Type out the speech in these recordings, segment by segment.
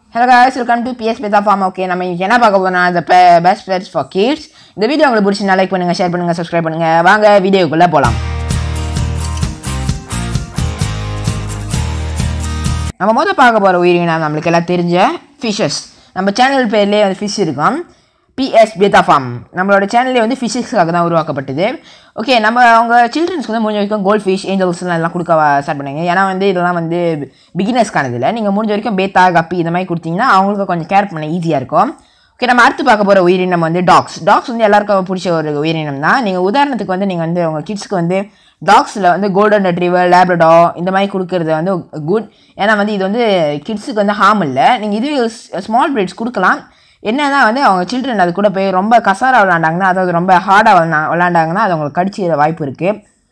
Hello guys, welcome to PS Beta Farm. Okay, நம்ம என்ன பார்க்க போறோம்னா the best pets for kids. இந்த வீடியோ உங்களுக்கு பிடிச்சிருந்தா லைக் பண்ணுங்க, ஷேர் பண்ணுங்க, சப்ஸ்கிரைப் பண்ணுங்க. வாங்க வீடியோக்குள்ள போலாம். நம்ம முதல்ல பார்க்க போற உயிரினம் நமக்கு எல்லாம் தெரிஞ்ச ஃபிஷஸ். நம்ம சேனல் பேர்லயே வந்து ஃபிஷ் இருக்கும். PS Beta Farm. நம்மளோட சேனல்லே வந்து ஃபிஷஸ்க்காக தான் உருவாக்கப்பட்டது. ஓகே, நம்ம அவங்க சில்ட்ரன்ஸ்க்கு வந்து முடிஞ்ச வரைக்கும் கோல்ட் ஃபிஷ், ஏஞ்சல்ஸ்லாம் எல்லாம் கொடுக்க ஸ்டார்ட் பண்ணுங்க. ஏன்னா வந்து இதெல்லாம் வந்து பிகினர்ஸ்க்கானது இல்லை. நீங்கள் முடிஞ்ச வரைக்கும் பேத்தா, கப்பி இந்த மாதிரி கொடுத்தீங்கன்னா அவங்களுக்கு கொஞ்சம் கேர் பண்ண ஈஸியாக இருக்கும். ஓகே, நம்ம அடுத்து பார்க்க போகிற உயிரினம் வந்து டாக்ஸ். டாக்ஸ் வந்து எல்லாருக்கும் பிடிச்ச ஒரு உயிரினம் தான். நீங்கள் உதாரணத்துக்கு வந்து நீங்கள் வந்து உங்கள் கிட்ஸ்க்கு வந்து டாக்ஸில் வந்து கோல்டன் ரெட்ரீவர், லேப்ரடார் இந்த மாதிரி கொடுக்குறது வந்து குட். ஏன்னா வந்து இது வந்து கிட்ஸுக்கு வந்து ஹார்ம் இல்லை. நீங்கள் இது ஸ்மால் பிரீட்ஸ் கொடுக்கலாம். என்னன்னா வந்து அவங்க சில்ட்ரன் அது கூட போய் ரொம்ப கசாராக விளாண்டாங்கன்னா, அதாவது ரொம்ப ஹார்டாக விளாண்டாங்கன்னா அது அவங்களுக்கு கடிச்சிக்கிற வாய்ப்பு இருக்குது.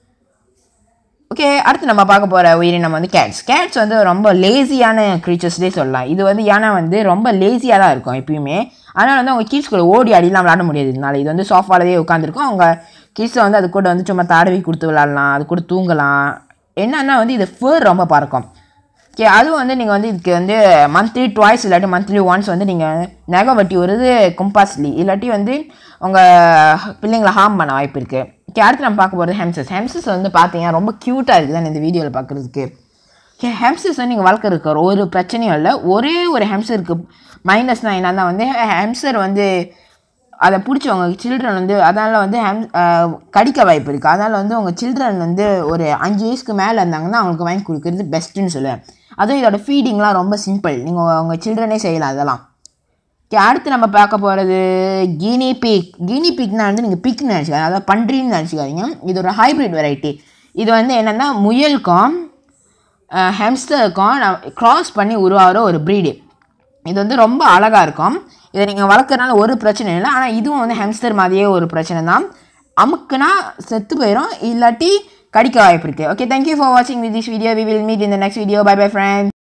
ஓகே, அடுத்து நம்ம பார்க்க போகிற உயிரினம் வந்து கேட்ஸ். கேட்ஸ் வந்து ரொம்ப லேசியான க்ரீச்சர்ஸ்லேயே சொல்லலாம். இது வந்து ஏன்னா வந்து ரொம்ப லேசியாக தான் இருக்கும் எப்பயுமே. அதனால் வந்து அவங்க கிட்ஸ் கூட ஓடி அடிலாம் விளாட முடியாது. இதனால இது வந்து சோஃபாலேயே உட்காந்துருக்கும். அவங்க கிட்ஸை வந்து அது கூட வந்து சும்மா தடவி கொடுத்து விளாட்லாம், அது கூட தூங்கலாம். என்னன்னா வந்து இது ஃபர் ரொம்ப பறக்கும். ஓகே, அதுவும் வந்து நீங்கள் வந்து இதுக்கு வந்து மந்த்லி ட்வைஸ் இல்லாட்டி மந்த்லி ஒன்ஸ் வந்து நீங்கள் நகை வட்டி வருது கம்பல்சரி, இல்லாட்டி வந்து உங்கள் பிள்ளைங்களை ஹார்ம் பண்ண வாய்ப்பு இருக்குது. ஓகே, அடுத்து நம்ம பார்க்க போகிறது ஹெம்ஸ்டர்ஸ். ஹெம்ஸ்டர்ஸ் வந்து பார்த்தீங்கன்னா ரொம்ப க்யூட்டாக இருக்குது தான் இந்த வீடியோவில் பார்க்குறதுக்கு. ஓகே, ஹெம்ஸ்டர்ஸ் வந்து நீங்கள் வளர்க்குறதுக்கு ஒரு பிரச்சனையும் இல்லை. ஒரே ஒரு ஹெம்ஸ்டருக்கு மைனஸ்னால் என்னன்னா வந்து ஹெம்ஸ்டர் வந்து அதை பிடிச்சவங்க சில்ட்ரன் வந்து அதனால் வந்து கடிக்க வாய்ப்பு இருக்குது. அதனால் வந்து உங்கள் சில்ட்ரன் வந்து ஒரு 5 வயசுக்கு மேலே இருந்தாங்கன்னா அவங்களுக்கு வாங்கி கொடுக்குறது பெஸ்ட்டுன்னு சொல்லுவேன். அதுவும் இதோட ஃபீடிங்லாம் ரொம்ப சிம்பிள். நீங்கள் உங்கள் சில்ட்ரனே செய்யலாம் அதெல்லாம். ஓகே, அடுத்து நம்ம பார்க்க போகிறது கினி பிக். கினி பிக்னால் வந்து நீங்கள் பிக்னு நினச்சிக்காங்க, அதாவது பன்றின்னு நினச்சிக்காதீங்க. இது ஒரு ஹைப்ரிட் வெரைட்டி. இது வந்து என்னென்னா முயலுக்கும் ஹெம்ஸ்டருக்கும் க்ராஸ் பண்ணி உருவாகிற ஒரு ப்ரீடு. இது வந்து ரொம்ப அழகாக இருக்கும். இதை நீங்கள் வளர்க்குறதுனால ஒரு பிரச்சனை இல்லை. ஆனால் இதுவும் வந்து ஹெம்ஸ்டர் மாதிரியே ஒரு பிரச்சனை தான். அமுக்குனா செத்து போயிடும், இல்லாட்டி கடிக்க வாய்ப்பு இருக்குது. ஓகே, தேங்க்யூ ஃபார் வாட்சிங் this video. We will meet in the next video. Bye bye friends.